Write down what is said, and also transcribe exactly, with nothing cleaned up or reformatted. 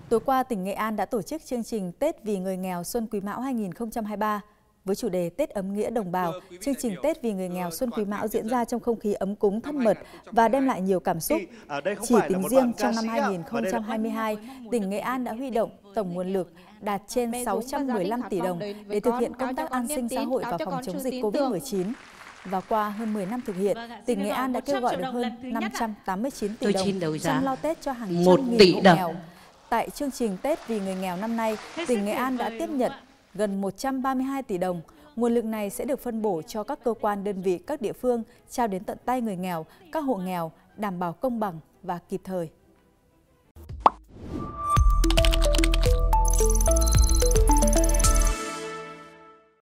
Tối qua, tỉnh Nghệ An đã tổ chức chương trình Tết vì người nghèo Xuân Quý Mão hai nghìn không trăm hai mươi ba. Với chủ đề Tết ấm nghĩa đồng bào, chương trình Tết vì người nghèo Xuân Quý Mão diễn ra trong không khí ấm cúng thân mật và đem lại nhiều cảm xúc. Chỉ tính riêng trong năm hai nghìn không trăm hai mươi hai, tỉnh Nghệ An đã huy động tổng nguồn lực đạt trên sáu trăm mười lăm tỷ đồng để thực hiện công tác an sinh xã hội và phòng chống dịch Covid mười chín. Và qua hơn mười năm thực hiện, tỉnh Nghệ An đã kêu gọi được hơn năm trăm tám mươi chín tỷ đồng chăm lo Tết cho hàng trăm nghìn hộ nghèo. Tại chương trình Tết vì người nghèo năm nay, tỉnh Nghệ An đã tiếp nhận gần một trăm ba mươi hai tỷ đồng. Nguồn lực này sẽ được phân bổ cho các cơ quan, đơn vị, các địa phương, trao đến tận tay người nghèo, các hộ nghèo, đảm bảo công bằng và kịp thời.